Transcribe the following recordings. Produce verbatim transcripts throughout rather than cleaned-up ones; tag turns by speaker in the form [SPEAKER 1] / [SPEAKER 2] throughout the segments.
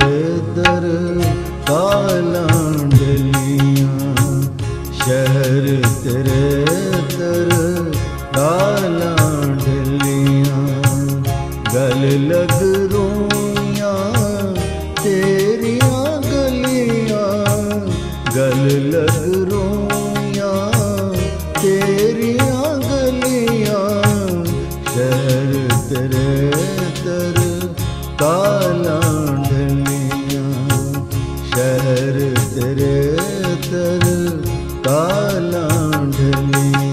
[SPEAKER 1] दर कालांडलियां, शहर तेरे दर कालांडलियां। गल लग रोइयां तेरियां गलियां, गल लग रोइयां तेरियां गलियां। शहर तेरे दर कालांडलियां, शहर तेरे दर कालांडलियां।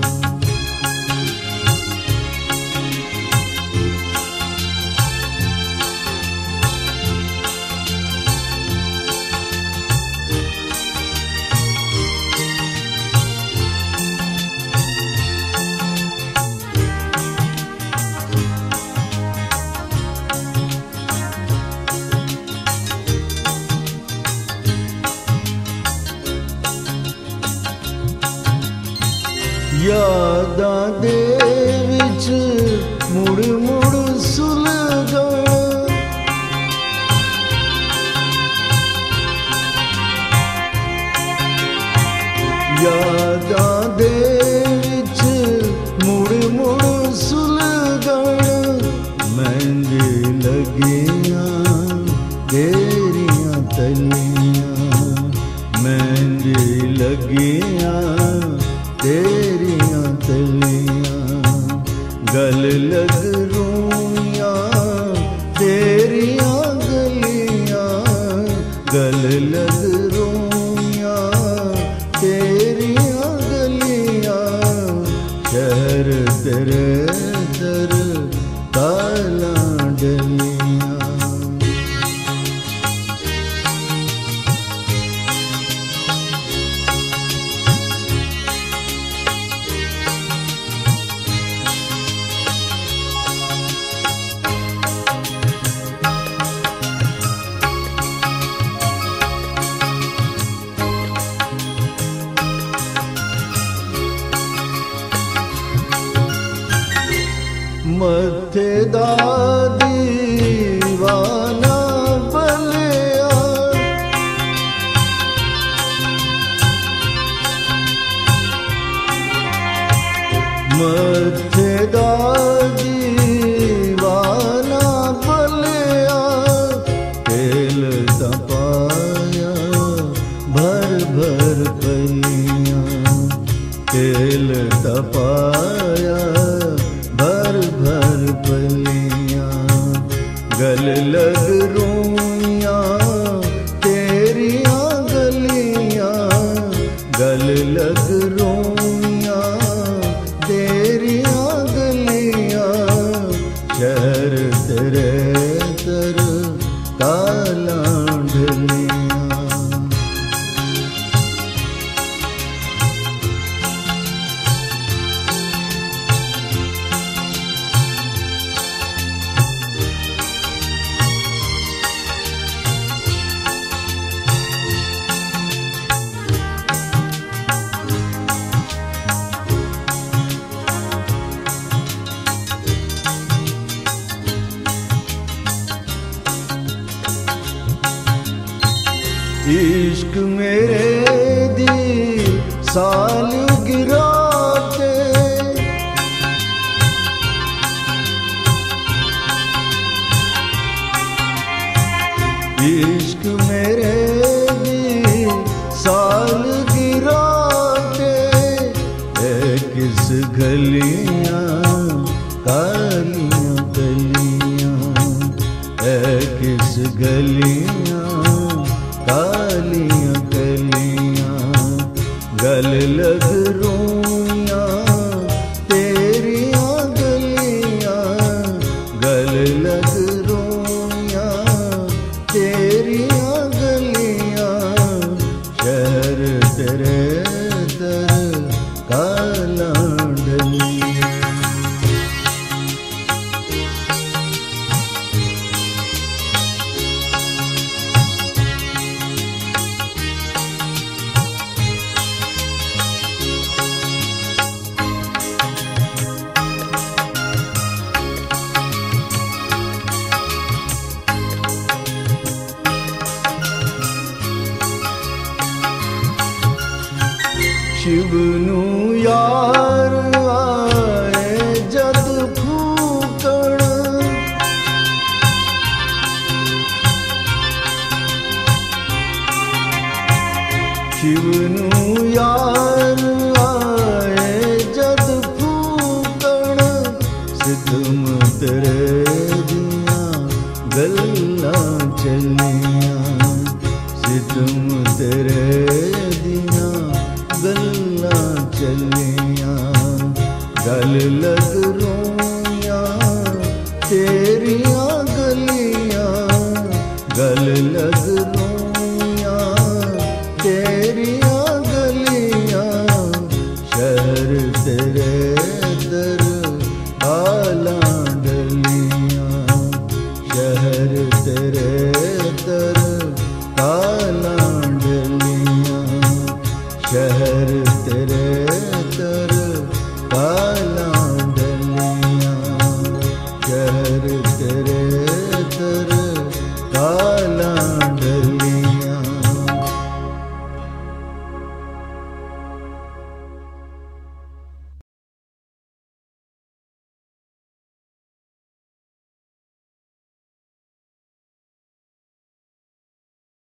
[SPEAKER 1] यादां दे विच मुड़ मुड़ सुलगण, यादां दे विच मुड़ मुड़ सुलगण। महंगे लगियां तेरियां तलियां, महंगे लगियां तेरियां तलियां। गल लग रोइयां तेरियां गलियां, गल लग रोइयां तेरियां गलियां। शहर तेरे दर कालांडलियां। मथे दा दीवाना बलिया, मथे दा दीवाना बलिया। तेल दा पाया भर भर पलियां, तेल दा पाया भर भर पलियां। गल लग रोइयां तेरियां गलियां, गल लग रोइयां तेरियां गलियां। शहर तेरे दर कालांडलियां। इश्क मेरे दी सालगिरह ते, इश्क मेरे दी सालगिरह ते। ए किस गलियां कालियां गलियां, ए किस गलियां कालियां गलियां। गल लग रोइयां तेरियां गलियां, गल लग रोइयां तेरियां गलियां। शहर तेरे दर कालांडलियां। शिव नू यार आए जद फूकण, शिव नू यार आए जद फूकण, सिद्धम तेरे दियां गल्लां चलियां, सिद्धम तेरे दियां गल्लां चलियां, गल लग रोइयां तेरियां गलियां, गल लग